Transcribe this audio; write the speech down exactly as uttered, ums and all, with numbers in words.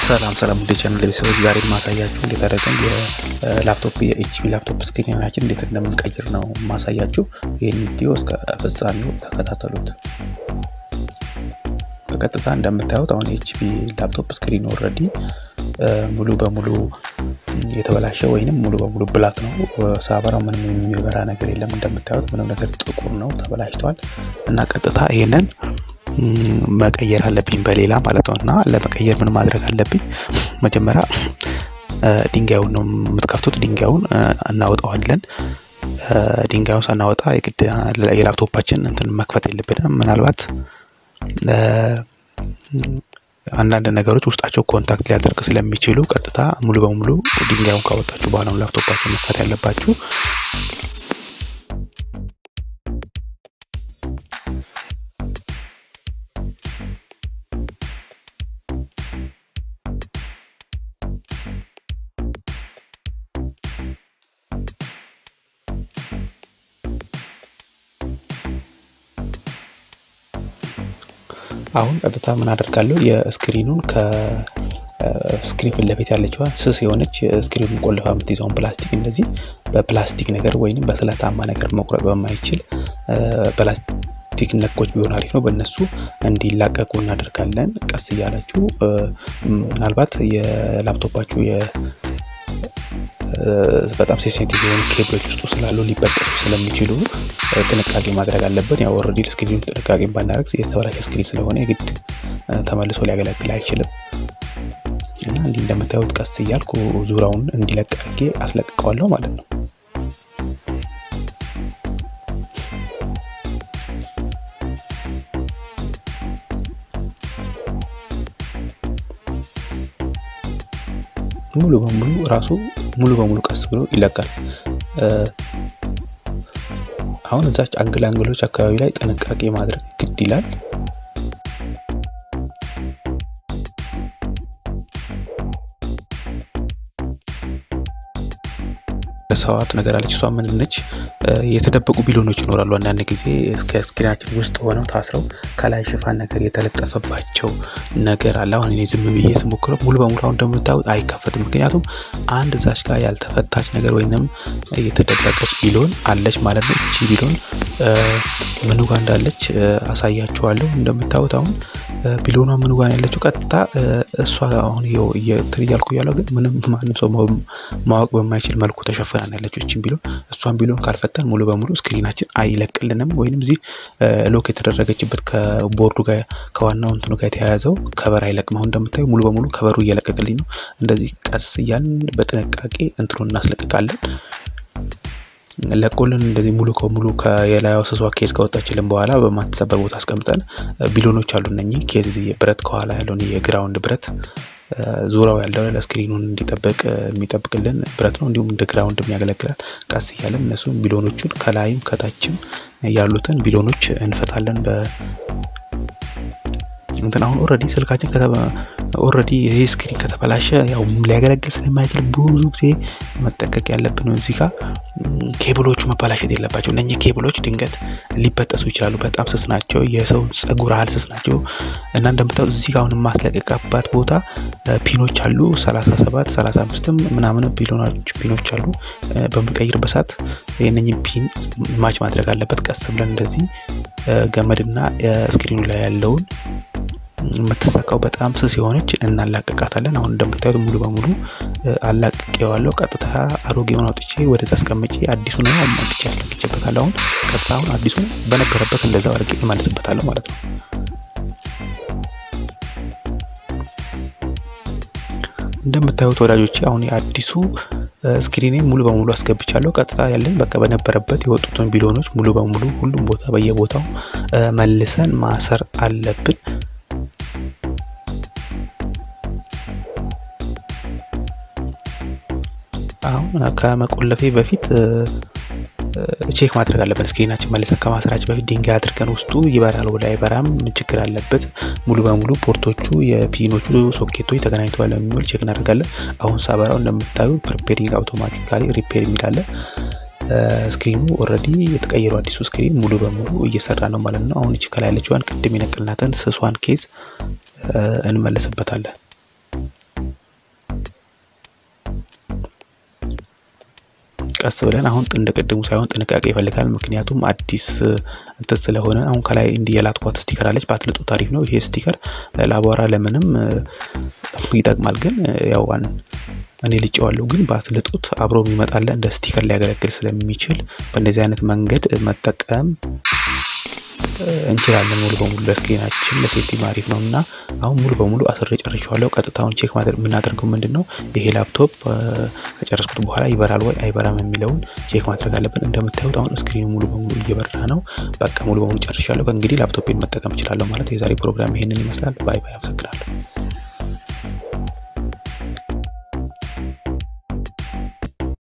ሰላም ሰላም ወደ ቻናል ለሰዎች ዛሬ ማሳያችሁ እንዴት አደረገን የላፕቶፕ የኤችፒ ላፕቶፕ ስክሪናችን እንዴት እንደምንቀይር ነው ማሳያችሁ። ይሄን ቪዲዮ እስከ ፍጻሜው ተከታተሉት። በቀጥታ እንደምታዩት አሁን ኤችፒ ላፕቶፕ ስክሪን ኦሬዲ ሙሉ በሙሉ የተበላሸ ወይንም ሙሉ በሙሉ ብላክ ነው። ሳበራው ምንም የሚበራ ነገር የለም። እንደምታዩት ምንም ነገር ጥቁር ነው፣ ተበላሽቷል እና ቀጥታ ይሄንን መቀየር አለብኝ በሌላ ማለት ነውና ለመቀየር ምን ማድረግ አለብኝ? መጀመሪያ ዲንጋዩን ነው የምትከፍቱት። ዲንጋዩን እናወጣዋለን። ዲንጋዩን ሳናወጣ የግድ የላፕቶፓችን እንትን መክፈት የለብንም። ምናልባት አንዳንድ ነገሮች ውስጣቸው ኮንታክት ሊያደርግ ስለሚችሉ ቀጥታ ሙሉ በሙሉ ዲንጋዩን ካወጣችሁ በኋላ ነው ላፕቶፓችን መክፈት ያለባችሁ። አሁን ቀጥታ ምን አደርጋለሁ? የስክሪኑን ከስክሪን ፊት ለፊት ያለችው ስስ የሆነች ስክሪኑን ቆልፋ የምትይዘውን ፕላስቲክ እንደዚህ በፕላስቲክ ነገር ወይንም በስለታማ ነገር መቁረጥ በማይችል ፕላስቲክ ነኮች ቢሆን አሪፍ ነው። በእነሱ እንዲላቀቁ እናደርጋለን። ቀስ እያላችሁ ምናልባት የላፕቶፓችሁ የ በጣም ሴንሲቲቭ የሆኑ ኬብሎች ውስጥ ስላሉ ሊበጠሱ ስለሚችሉ ጥንቃቄ ማድረግ አለበት። ያው ኦሬዲ ስክሪኑ ጥንቃቄ ባናደርግ የተበላሸ ስክሪን ስለሆነ የግድ ተመልሶ ሊያገለግል አይችልም እና እንዲህ እንደምታዩት ቀስ እያልኩ ዙራውን እንዲለቅ አድርጌ አስለቅቀዋለሁ ማለት ነው። ሙሉ በሙሉ ራሱ ሙሉ በሙሉ ቀስ ብሎ ይለቃል። አሁን እዛች አንግል አንግሎች አካባቢ ላይ ጥንቃቄ ማድረግ ግድ ይላል። ሰዋት ነገር አለች። እሷ ምን ነች? የተደበቁ ቢሎኖች ይኖራሉ። አንዳንድ ጊዜ እስከ ስክሪናችን ውስጥ ሆነው ታስረው ከላይ ሽፋን ነገር የተለጠፈባቸው ነገር አለ። አሁን እኔ ዝም ብዬ ስሞክረው ሙሉ በሙሉ አሁን እንደምታዩት አይከፈትም። ምክንያቱም አንድ ዛች ጋር ያልተፈታች ነገር ወይንም የተደበቀች ቢሎን አለች ማለት ነው። እቺ ቢሎን ምን ጋር እንዳለች አሳያችኋለሁ። እንደምታዩት አሁን ቢሎኗ ምን ጋር ያለችው ቀጥታ እሷ አሁን ይኸው እየተያልኩ ያለው ግን ምንም ማንም ሰው ማወቅ በማይችል መልኩ ተሸፍና ያለችው እቺን ቢሎን እሷን ቢሎን ካልፈታን ሙሉ በሙሉ ስክሪናችን አይለቅልንም። ወይንም እዚህ ሎክ የተደረገችበት ከቦርዱ ጋር ከዋናው እንትኑ ጋር የተያያዘው ከበር አይለቅም። አሁን እንደምታዩ ሙሉ በሙሉ ከበሩ እየለቀቀልኝ ነው። እንደዚህ ቀስ እያልን በጥንቃቄ እንትኑን እናስለቅቃለን። ለቆልን እንደዚህ ሙሉ ከሙሉ ከየላያው ስሷ ኬዝ ከወጣችልን በኋላ በማትሰበር ቦታ አስቀምጠን ቢሎኖች አሉ እነኚህ ኬዝ ብረት ከኋላ ያለውን የግራውንድ ብረት ዙራው ያለው ለስክሪኑን እንዲጠብቅ የሚጠብቅልን ብረት ነው። እንዲሁም እንደ ግራውንድ የሚያገለግላል። ቀስ እያለን እነሱን ቢሎኖቹን ከላይም ከታችም ያሉትን ቢሎኖች እንፈታለን። በ እንትን አሁን ኦሬዲ ስልካችን ከተባ ኦሬዲ ይሄ ስክሪን ከተበላሸ ያው ሊያገለግል ስለማይችል ብዙ ጊዜ መጠንቀቅ ያለብን ነው። እዚህ ጋር ኬብሎቹ መበላሸት የለባቸው። እነኚህ ኬብሎች ድንገት ሊበጠሱ ይችላሉ። በጣም ስስ ናቸው። የሰው ጸጉር ያህል ስስ ናቸው እና እንደምታዩት እዚህ ጋር አሁን ማስለቀቅባት ቦታ ፒኖች አሉ። ሰላሳ ሰባት ሰላሳ አምስት ምናምን ቢሎኖች ፒኖች አሉ። በመቀየርበት ሰዓት የነኚህ ፒን ማች ማድረግ አለበት። ቀስ ብለን እንደዚህ ገመድና ስክሪኑ ላይ ያለውን የምትሰካው በጣም ስስ የሆነች እናላቀቃታለን። አሁን እንደምታዩት ሙሉ በሙሉ አላቅቄዋለሁ። ቀጥታ አሮጌውን አውጥቼ ወደዛ አስቀምጬ አዲሱን ነው አምጥቼ አስለቅቼበታለሁ። አሁን ቀጥታ አሁን አዲሱን በነበረበት እንደዛው አድርጌ እመልስበታለሁ ማለት ነው። እንደምታዩት ወዳጆቼ አሁን የአዲሱ ስክሪኔን ሙሉ በሙሉ አስገብቻለሁ። ቀጥታ ያለን በቃ በነበረበት የወጡትን ቢሎኖች ሙሉ በሙሉ ሁሉም ቦታ በየቦታው መልሰን ማሰር አለብን። አሁን ከመቆለፌ በፊት ቼክ ማድረግ አለብን። ስክሪናችን መልሰን ከማሰራችን በፊት ድንጋይ አድርገን ውስጡ ይበራል ወደ አይበራም ችግር አለበት። ሙሉ በሙሉ ፖርቶቹ የፒኖቹ ሶኬቶች ተገናኝተዋል የሚል ቼክ እናደርጋለን። አሁን ሳበራው እንደምታዩ ፕሪፔሪንግ አውቶማቲካሊ ሪፔር የሚላለ ስክሪኑ ኦሬዲ የተቀየረው አዲሱ ስክሪን ሙሉ በሙሉ እየሰራ ነው ማለት ነው። አሁን እቺ ከላይ ያለችዋን ቅድም የነቀልናትን ስሷን ኬዝ እንመለስበታለን። ቀስ ብለን አሁን እንደቀደሙ ሳይሆን ጥንቃቄ ይፈልጋል ምክንያቱም አዲስ እንትን ስለሆነ አሁን ከላይ እንዲ የላትኳት ስቲከር አለች ባትልጡ ታሪፍ ነው ይሄ ስቲከር ለአቧራ ለምንም ይጠቅማል ግን ያው ዋን እኔ ልጨዋለሁ ግን ባትልጡት አብሮ ይመጣል እንደ ስቲከር ሊያገለግል ስለሚችል በእንደዚህ አይነት መንገድ መጠቀም እንችላለን ሙሉ በሙሉ ለስክሪናችን ለሴቲንግ አሪፍ ነውና አሁን ሙሉ በሙሉ አስሬ ጨርሻለሁ ቀጥታውን ቼክ ማድረግ ምናደርገው ምንድነው ይሄ ላፕቶፕ ከጨረስኩት በኋላ ይበራል ወይ አይበራም የሚለውን ቼክ ማድረግ አለብን እንደምታዩት አሁን ስክሪኑ ሙሉ በሙሉ እየበራ ነው በቃ ሙሉ በሙሉ ጨርሻለሁ እንግዲህ ላፕቶፔን መጠቀም እችላለሁ ማለት የዛሬ ፕሮግራም ይሄንን ይመስላል ባይ ባይ አመሰግናለሁ